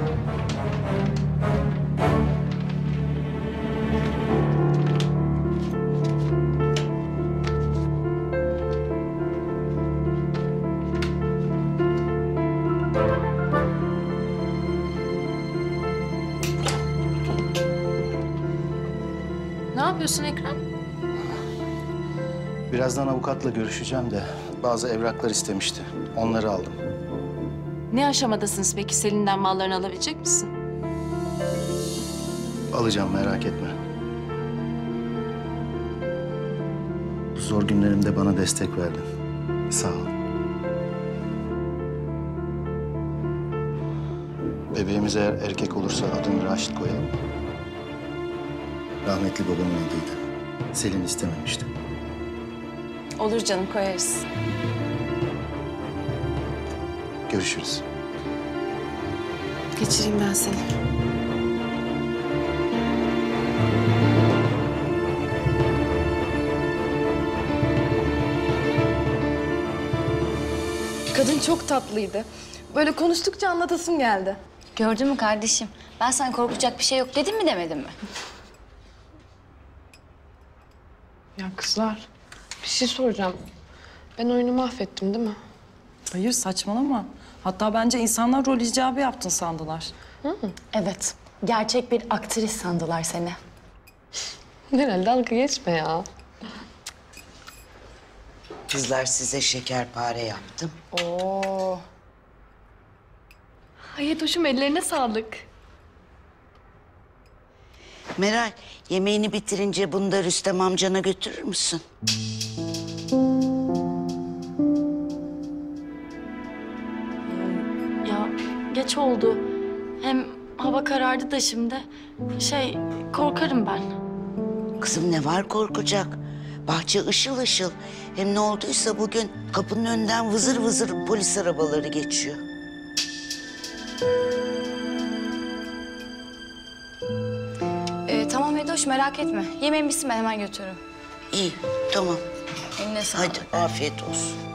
Ne yapıyorsun Ekrem? Birazdan avukatla görüşeceğim de bazı evraklar istemişti. Onları aldım. Ne aşamadasınız peki? Selin'den mallarını alabilecek misin? Alacağım, merak etme. Bu zor günlerimde bana destek verdin. Sağ ol. Bebeğimiz eğer erkek olursa adını Raşit koyalım. Rahmetli babamın adıydı. Selin istememişti. Olur canım, koyarız. Görüşürüz. Geçireyim ben seni. Kadın çok tatlıydı. Böyle konuştukça anlatasım geldi. Gördün mü kardeşim? Ben sana korkacak bir şey yok dedim mi demedim mi? Ya kızlar, bir şey soracağım. Ben oyunu mahvettim değil mi? Hayır saçmalama. Hatta bence insanlar rol icabı yaptın sandılar. Evet. Gerçek bir aktris sandılar seni. Herhalde dalga geçme ya. Kızlar size şekerpare yaptım. Oo. Hayat hoşum, ellerine sağlık. Meral, yemeğini bitirince bunu da Rüstem amcana götürür müsün? Ya geç oldu. Hem hava karardı da şimdi. Korkarım ben. Kızım ne var korkacak? Bahçe ışıl ışıl. Hem ne olduysa bugün kapının önünden vızır vızır polis arabaları geçiyor. Tamam Edoş merak etme. Yemeğin bitsin ben hemen götürürüm. İyi, tamam. Eline sağlık. Hadi afiyet olsun.